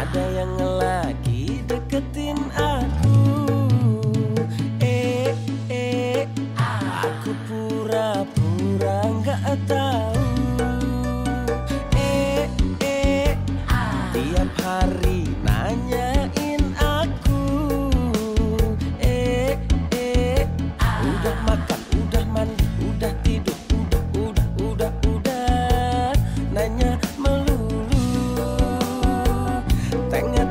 Ada yang lagi deketin aku. Aku pura-pura nggak tahu. Tiap hari nanyain aku. Udah makan, udah mandi, udah tidur, udah. Nanya melulu. Tengah.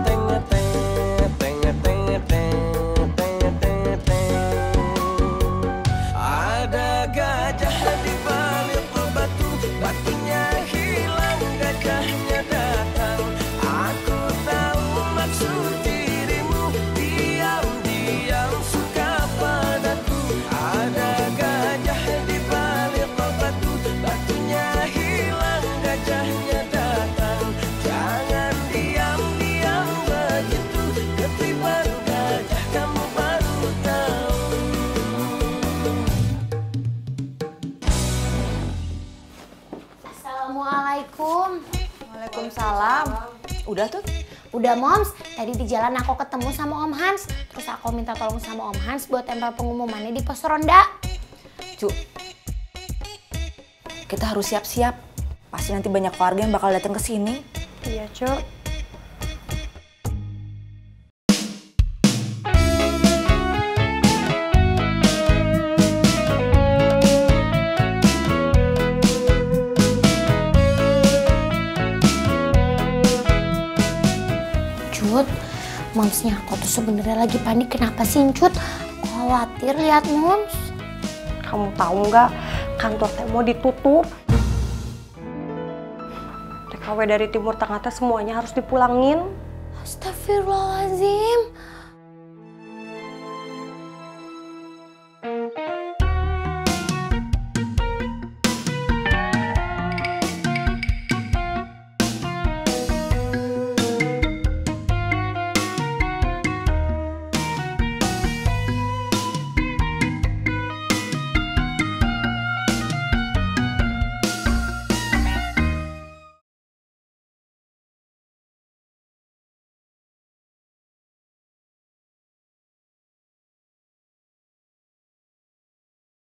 Ada gajah di balik batu, batunya hilang, gajahnya datang. Aku tahu maksud dirimu, diam-diam suka padaku. Ada gajah di balik batu, batunya hilang, gajahnya datang. Jangan diam-diam begitu, ketiban gajah kamu baru tahu. Assalamualaikum. Waalaikumsalam. Udah tuh? Udah Moms, tadi di jalan aku ketemu sama Om Hans. Terus aku minta tolong sama Om Hans buat tempel pengumumannya di pos ronda. Cu, kita harus siap-siap. Pasti nanti banyak warga yang bakal datang ke sini. Iya, Cuk. Cut, Momsnya aku tuh sebenarnya lagi panik. Kenapa sih Cut? Khawatir lihat Moms. Kamu tahu nggak, kantor teh mau ditutup. TKW dari Timur Tengah teh semuanya harus dipulangin. Astagfirullahaladzim.